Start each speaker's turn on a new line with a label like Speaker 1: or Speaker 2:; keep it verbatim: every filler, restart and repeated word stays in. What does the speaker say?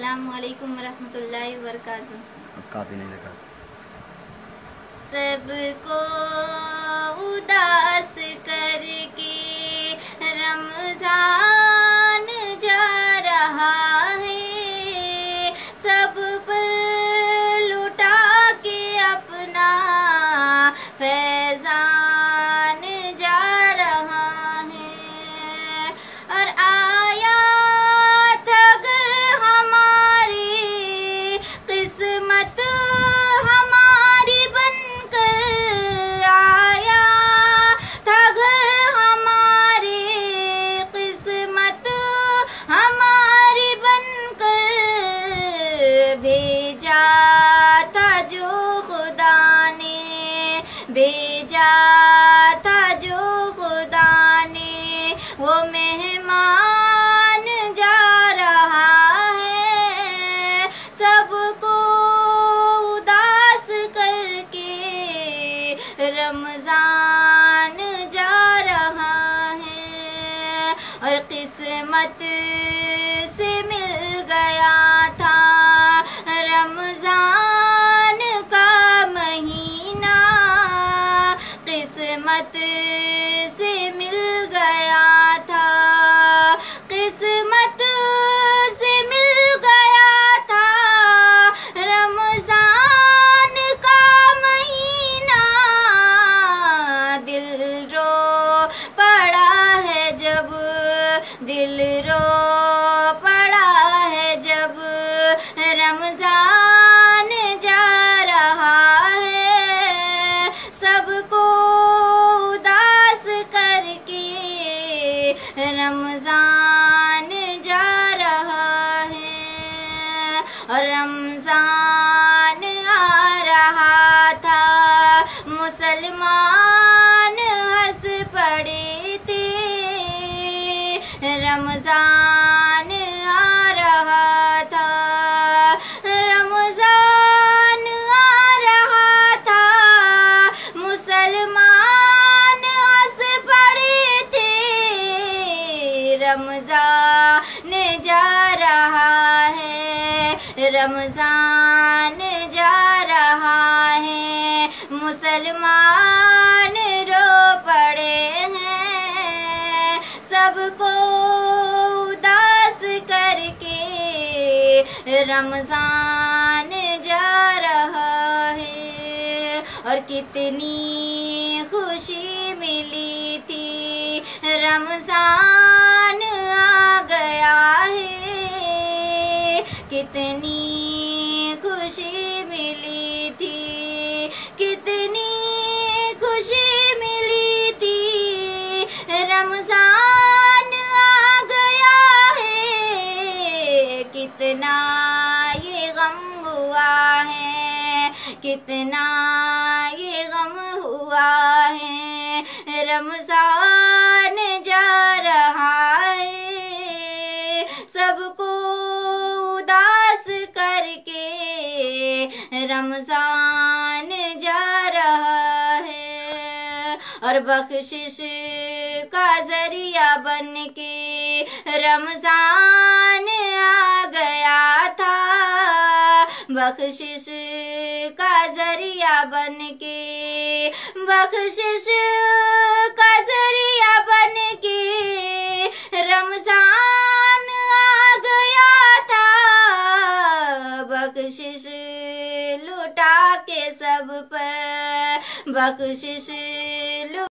Speaker 1: अस्सलामु अलैकुम वरहमतुल्लाहि वबरकातुहू।
Speaker 2: काफी नहीं लगा।
Speaker 1: सबको उदास करके रमजान जा रहा है, सब पर लुटा के अपना फैजान जा रहा है। और आया था अगर हमारी किस्मत हमारी बनकर, आया था अगर हमारी किस्मत हमारी बनकर, भेजा था जो खुदा ने, भेजा था जो खुदा ने, वो मेहमान जा रहा है। सबको उदास करके रमजान जा रहा है। और किस्मत से मिल गया था रमजान का महीना, किस्मत से मिल गया था, किस्मत से मिल गया था रमजान का महीना। दिल रो पड़ा है जब, दिल रो पड़ा है जब रमजान जा रहा है। सबको उदास करके रमजान जा रहा है। और रमजान आ रहा था, मुसलमान हंस पड़े थे। रमजान आ रहा था, रमजान आ रहा था, मुसलमान हंस पड़े थे। रमजान जा रहा है, रमजान जा रहा है, मुसलमान रो पड़े हैं। सबको उदास करके रमजान जा रहा है। और कितनी खुशी मिली थी, रमजान आ गया है। कितनी खुशी मिली थी, कितनी खुशी मिली थी, रमजान आ गया है। कितना ये गम हुआ है, कितना ये गम हुआ है, रमजान जा रहा है। सबको उदास करके रमजान जा रहा है। और बख्शिश का जरिया बन के रमजान आ गया था, बख्शिश का जरिया बन के, बख्शिश का जरिया बन के रमजान आ गया था। बख्शिश लुटा के सब पर, बख्शिश